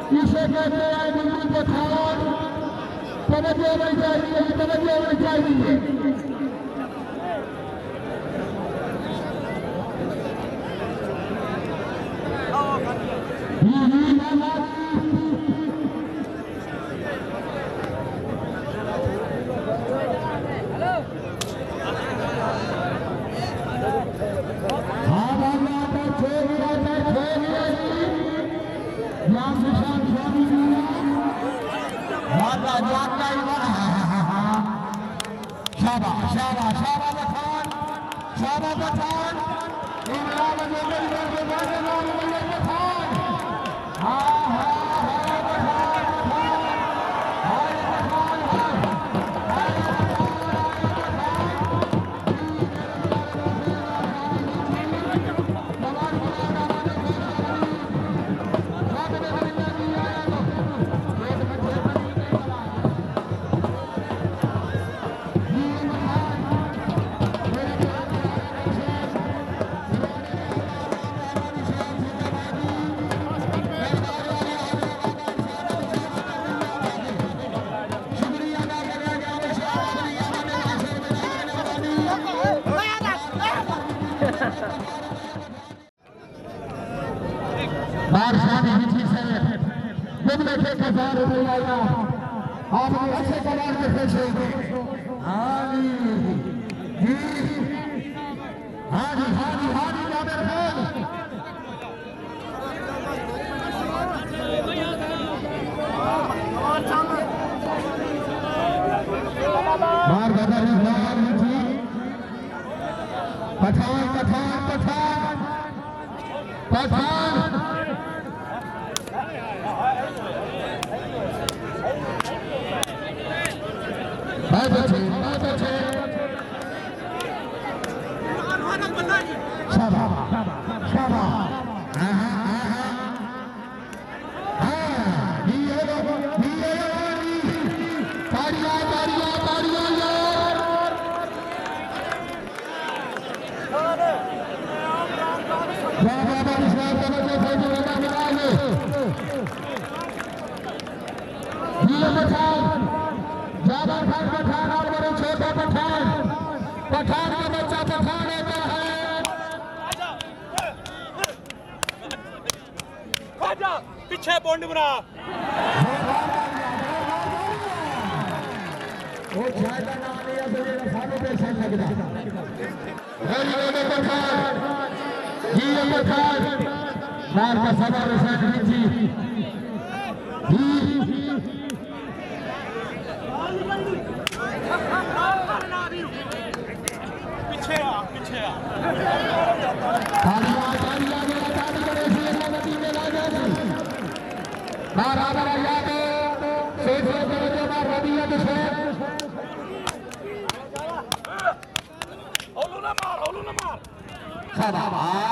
इसे कहते हैं बिल्कुल पठान। तवज्जो होनी चाहिए, तवज्जो होनी चाहिए। अच्छे कमाल के फैसले हाँ जी हाँ जी हाँ जी हाँ जी जावेद खान बार बदल पठान पठान पठान पठान पठान का बच्चा पठान होता है पीछे बॉन्ड बना वो ज्यादा नाम लिया तो ये सारे पैसे लगता पठान मार का सवाल जी पीछे आ मार